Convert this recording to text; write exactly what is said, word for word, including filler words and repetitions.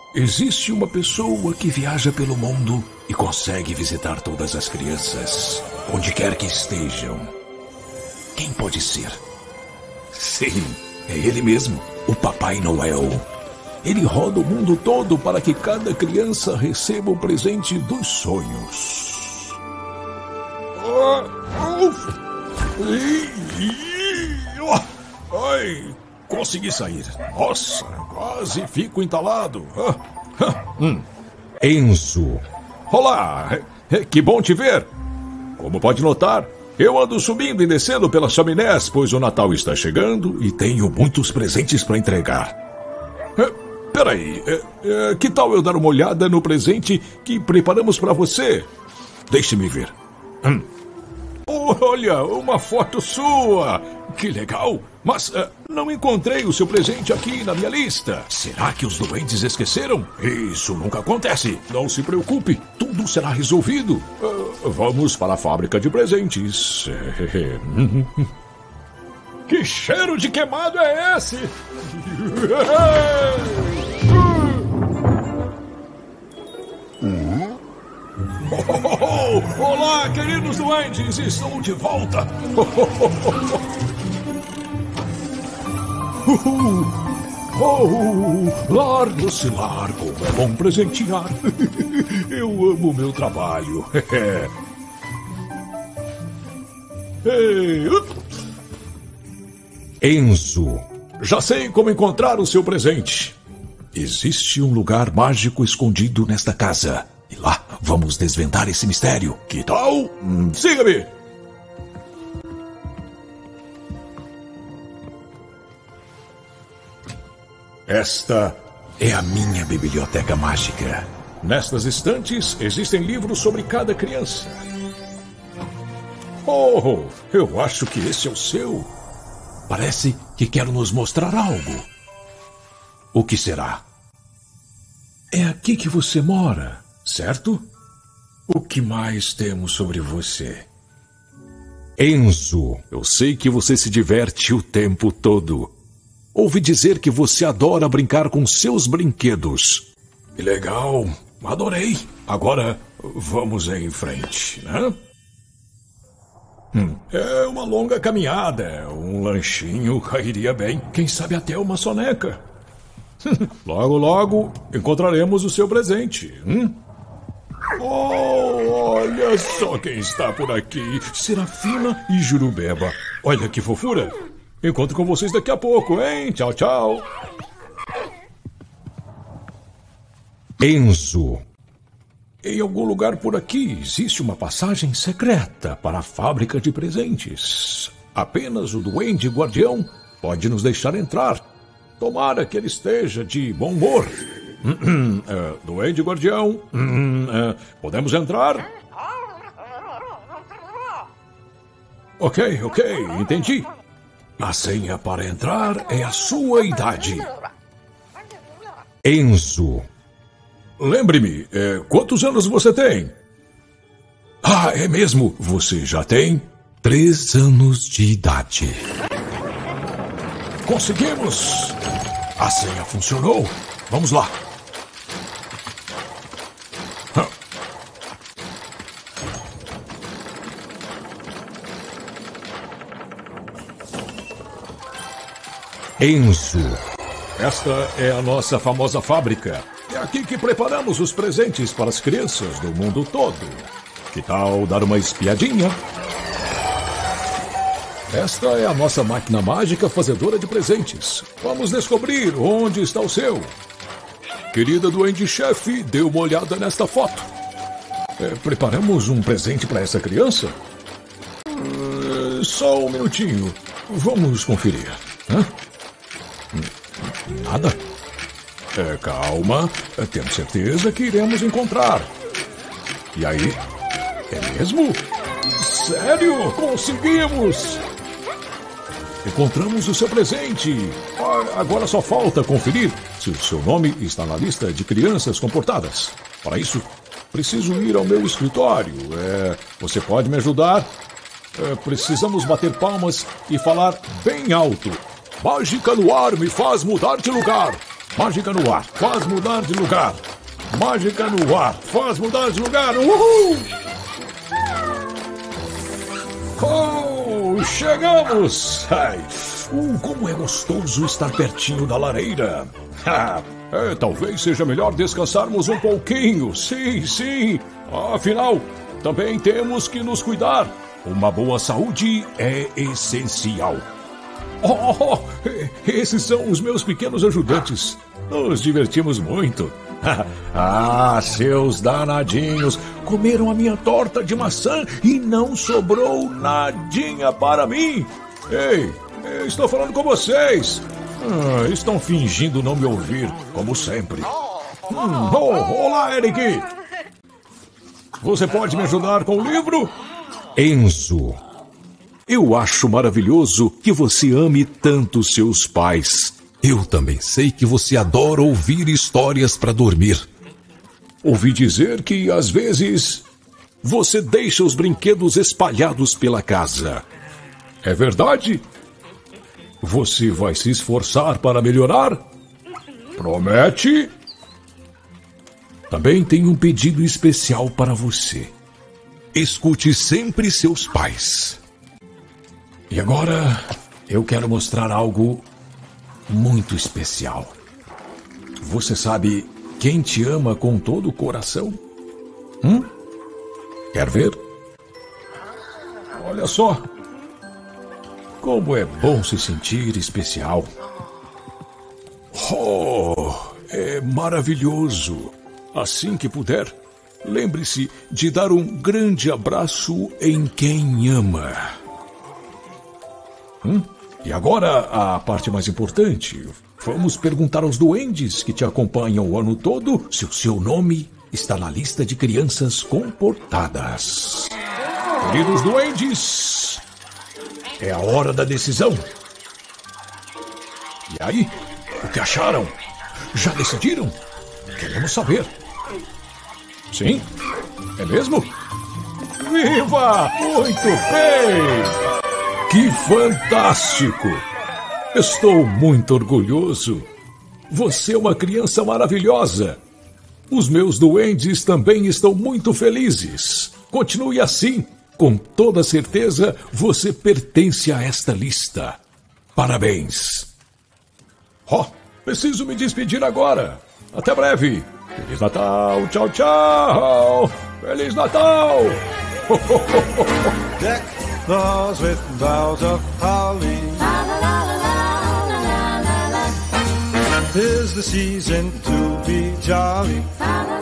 Existe uma pessoa que viaja pelo mundo e consegue visitar todas as crianças, onde quer que estejam. Quem pode ser? Sim, é ele mesmo, o Papai Noel. Ele roda o mundo todo para que cada criança receba o presente dos sonhos. Ai, consegui sair. Nossa, quase fico entalado. Hum. Enzo. Olá, que bom te ver. Como pode notar, eu ando subindo e descendo pelas chaminés, pois o Natal está chegando e tenho muitos presentes para entregar. Peraí, que tal eu dar uma olhada no presente que preparamos para você? Deixe-me ver. Hum. Olha, uma foto sua! Que legal! Mas uh, não encontrei o seu presente aqui na minha lista. Será que os doentes esqueceram? Isso nunca acontece. Não se preocupe, tudo será resolvido. Uh, vamos para a fábrica de presentes. Que cheiro de queimado é esse? Uhum. Oh, oh, oh. Olá, queridos duendes, estou de volta. Oh, oh, largo-se largo, é bom presentear. Eu amo meu trabalho. Hey, Enzo. Já sei como encontrar o seu presente. Existe um lugar mágico escondido nesta casa. E lá vamos desvendar esse mistério. Que tal? Hum, siga-me! Esta é a minha biblioteca mágica. Nestas estantes existem livros sobre cada criança. Oh, eu acho que esse é o seu. Parece que quer nos mostrar algo. O que será? É aqui que você mora, certo? O que mais temos sobre você? Enzo. Eu sei que você se diverte o tempo todo. Ouvi dizer que você adora brincar com seus brinquedos. Que legal, adorei. Agora vamos em frente, né? Hum, é uma longa caminhada, um lanchinho cairia bem. Quem sabe até uma soneca. Logo, logo encontraremos o seu presente. Hum? Oh, olha só quem está por aqui. Serafina e Jurubeba. Olha que fofura. Encontro com vocês daqui a pouco, hein? Tchau, tchau. Enzo. Em algum lugar por aqui existe uma passagem secreta para a fábrica de presentes. Apenas o Duende Guardião pode nos deixar entrar. Tomara que ele esteja de bom humor. uh, Duende Guardião, uh, uh, podemos entrar? Ok, ok, entendi. A senha para entrar é a sua idade. Enzo. Lembre-me, é, quantos anos você tem? Ah, é mesmo? Você já tem? Três anos de idade. Conseguimos! A senha funcionou. Vamos lá. Hã. Enzo. Esta é a nossa famosa fábrica. É aqui que preparamos os presentes para as crianças do mundo todo. Que tal dar uma espiadinha? Esta é a nossa máquina mágica fazedora de presentes. Vamos descobrir onde está o seu. Querida Duende-chefe, dê uma olhada nesta foto. É, preparamos um presente para essa criança? Uh, só um minutinho. Vamos conferir. Hã? Nada? É, calma, temos certeza que iremos encontrar. E aí? É mesmo? Sério? Conseguimos! Encontramos o seu presente. Agora só falta conferir se o seu nome está na lista de crianças comportadas. Para isso, preciso ir ao meu escritório. É, você pode me ajudar? É, precisamos bater palmas e falar bem alto. Mágica no ar me faz mudar de lugar. Mágica no ar, faz mudar de lugar. Mágica no ar, faz mudar de lugar. Uhul! Oh, chegamos! Ai, uh, como é gostoso estar pertinho da lareira. É, talvez seja melhor descansarmos um pouquinho. Sim, sim. Afinal, também temos que nos cuidar. Uma boa saúde é essencial. Oh, oh, oh, esses são os meus pequenos ajudantes. Nos divertimos muito. Ah, seus danadinhos, comeram a minha torta de maçã e não sobrou nadinha para mim. Ei, estou falando com vocês. Ah, estão fingindo não me ouvir, como sempre. Hum, oh, olá, Eric. Você pode me ajudar com o livro? Enzo. Eu acho maravilhoso que você ame tanto seus pais. Eu também sei que você adora ouvir histórias para dormir. Ouvi dizer que, às vezes, você deixa os brinquedos espalhados pela casa. É verdade? Você vai se esforçar para melhorar? Promete? Também tenho um pedido especial para você. Escute sempre seus pais. E agora, eu quero mostrar algo muito especial. Você sabe quem te ama com todo o coração? Hum? Quer ver? Olha só. Como é bom se sentir especial. Oh, é maravilhoso. Assim que puder, lembre-se de dar um grande abraço em quem ama. Hum? E agora, a parte mais importante. Vamos perguntar aos duendes que te acompanham o ano todo se o seu nome está na lista de crianças comportadas. Queridos duendes, é a hora da decisão. E aí, o que acharam? Já decidiram? Queremos saber. Sim? É mesmo? Viva! Muito bem! Que fantástico! Estou muito orgulhoso. Você é uma criança maravilhosa. Os meus duendes também estão muito felizes. Continue assim. Com toda certeza, você pertence a esta lista. Parabéns. Oh, preciso me despedir agora. Até breve. Feliz Natal. Tchau, tchau. Feliz Natal. Deck the halls with boughs of holly. La la la la la la la la la. 'Tis the season to be jolly. La la